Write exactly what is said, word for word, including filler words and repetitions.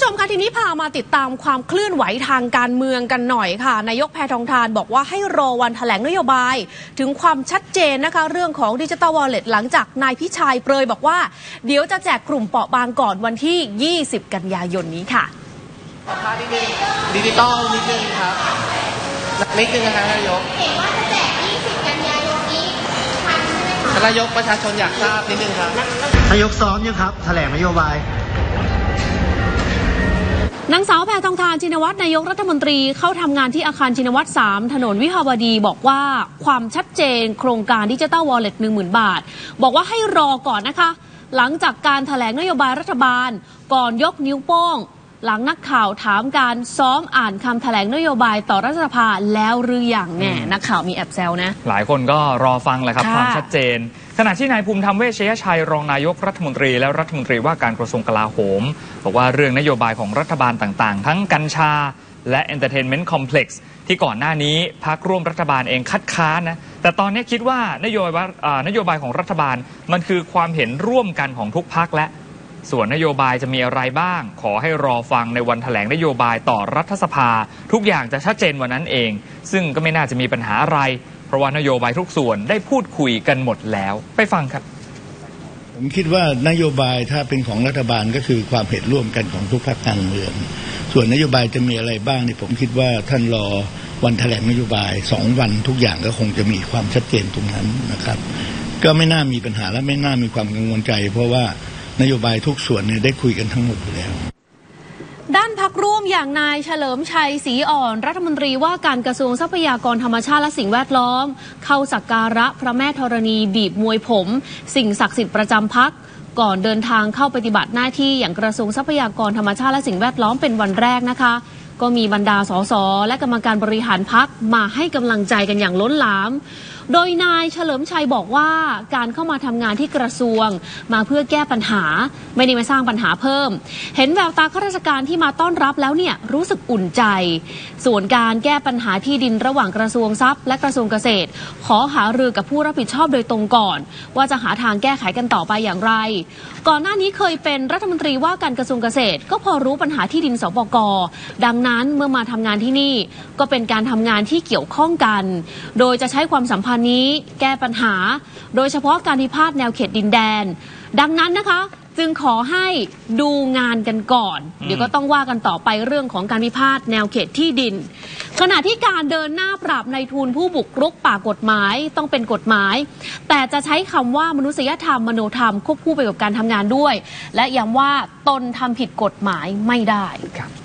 ชมคะทีนี้พามาติดตามความเคลื่อนไหวทางการเมืองกันหน่อยค่ะนายกแพทองธารบอกว่าให้รอวันแถลงนโยบายถึงความชัดเจนนะคะเรื่องของดิจิทัลวอลเล็ตหลังจากนายพิชัยเปรยบอกว่าเดี๋ยวจะแจกกลุ่มเปราะบางก่อนวันที่ยี่สิบกันยายนนี้ค่ะดิจิตอลนิดนึงครับนิดนึงนะคะนายกเห็นว่าจะแจกยี่สิบกันยายนนี้ทันใช่ไหมคะนายกประชาชนอยากทราบนิดนึงครับนายกซ้อมยังครับแถลงนโยบายนางสาวแพทองธารชินวัตรนายกรัฐมนตรีเข้าทำงานที่อาคารชินวัตรสามถนนวิภาวดีบอกว่าความชัดเจนโครงการดิจิทัลวอลเล็ต หนึ่งหมื่น บาทบอกว่าให้รอก่อนนะคะหลังจากการแถลงนโยบายรัฐบาลก่อนยกนิ้วโป้งหลังนักข่าวถามการซ้อมอ่านคำแถลงนโยบายต่อรัฐสภาแล้วหรือยังแน่นักข่าวมีแอบแซวนะหลายคนก็รอฟังแหละครับความชัดเจนขณะที่นายภูมิธรรมเวชยชัยรองนายกรัฐมนตรีและรัฐมนตรีว่าการกระทรวงกลาโหมบอกว่าเรื่องนโยบายของรัฐบาลต่างๆทั้งกัญชาและ Entertainment Complex ที่ก่อนหน้านี้พรรคร่วมรัฐบาลเองคัดค้านนะแต่ตอนนี้คิดว่านโยบายนโยบายของรัฐบาลมันคือความเห็นร่วมกันของทุกพรรคและส่วนนโยบายจะมีอะไรบ้างขอให้รอฟังในวันแถลงนโยบายต่อรัฐสภาทุกอย่างจะชัดเจนวันนั้นเองซึ่งก็ไม่น่าจะมีปัญหาอะไรเพราะว่านโยบายทุกส่วนได้พูดคุยกันหมดแล้วไปฟังครับผมคิดว่านโยบายถ้าเป็นของรัฐบาลก็คือความเห็นร่วมกันของทุกพรรคการเมืองส่วนนโยบายจะมีอะไรบ้างนี่ผมคิดว่าท่านรอวันแถลงนโยบายสองวันทุกอย่างก็คงจะมีความชัดเจนตรงนั้นนะครับก็ไม่น่ามีปัญหาและไม่น่ามีความกังวลใจเพราะว่านโยบายทุกส่วนเนี่ยได้คุยกันทั้งหมดอยู่แล้วด้านพรรคร่วมอย่างนายเฉลิมชัยศรีอ่อนรัฐมนตรีว่าการกระทรวงทรัพยากรธรรมชาติและสิ่งแวดล้อมเข้าสักการะพระแม่ธรณีบีบมวยผมสิ่งศักดิ์สิทธิ์ประจำพรรคก่อนเดินทางเข้าปฏิบัติหน้าที่อย่างกระทรวงทรัพยากรธรรมชาติและสิ่งแวดล้อมเป็นวันแรกนะคะก็มีบรรดาสสและกรรมการบริหารพรรคมาให้กำลังใจกันอย่างล้นหลามโดยนายเฉลิมชัยบอกว่าการเข้ามาทำงานที่กระทรวงมาเพื่อแก้ปัญหาไม่ได้มาสร้างปัญหาเพิ่มเห็นแววตาข้าราชการที่มาต้อนรับแล้วเนี่ยรู้สึกอุ่นใจส่วนการแก้ปัญหาที่ดินระหว่างกระทรวงทรัพย์และกระทรวงเกษตรขอหารือกับผู้รับผิดชอบโดยตรงก่อนว่าจะหาทางแก้ไขกันต่อไปอย่างไรก่อนหน้านี้เคยเป็นรัฐมนตรีว่าการกระทรวงเกษตรก็พอรู้ปัญหาที่ดินสปก.ดังนั้นเมื่อมาทำงานที่นี่ก็เป็นการทำงานที่เกี่ยวข้องกันโดยจะใช้ความสัมพันธ์นี้แก้ปัญหาโดยเฉพาะการพิพาทแนวเขตดินแดนดังนั้นนะคะจึงขอให้ดูงานกันก่อนเดี๋ยวก็ต้องว่ากันต่อไปเรื่องของการพิพาทแนวเขตที่ดินขณะที่การเดินหน้าปราบนายทุนผู้บุกรุกป่ากฎหมายต้องเป็นกฎหมายแต่จะใช้คำว่ามนุษยธรรมมโนธรรมควบคู่ไปกับการทำงานด้วยและย้ำว่าตนทำผิดกฎหมายไม่ได้